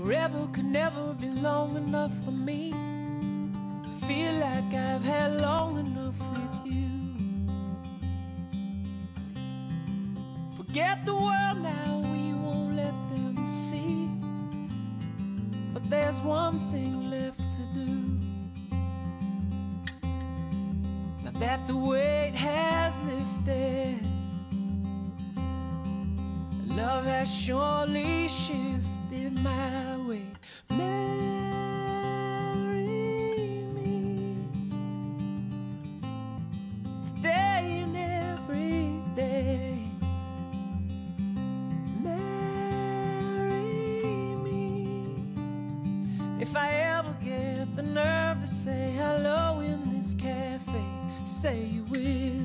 Forever could never be long enough for me to feel like I've had long enough with you. Forget the world now, we won't let them see. But there's one thing left to do. Now that the weight has lifted, love has surely shifted my way. Marry me today and every day. Marry me. If I ever get the nerve to say hello in this cafe, say you will.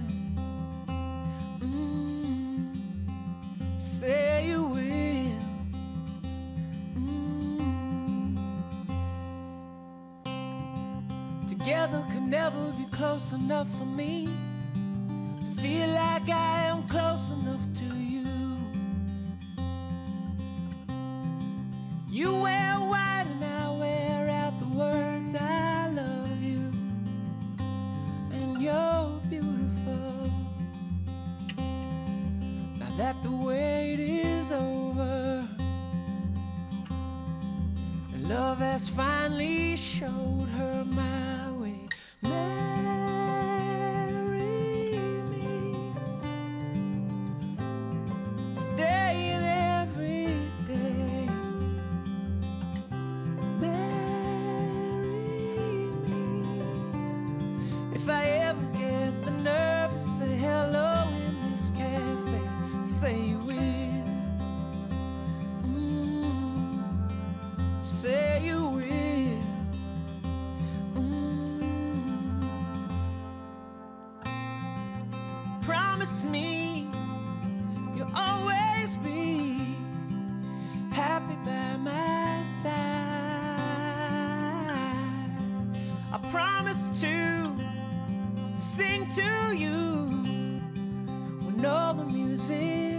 Say you will. Together could never be close enough for me to feel like I am close enough to you. You wear white and I wear out the words I love you, and you're beautiful. Now that the wait is over and love has finally showed her my way. Marry me today and every day. Marry me. If I ever get the nerve to say hello in this cafe, say you will. Say you will. Promise me you'll always be happy by my side. I promise to sing to you when all the music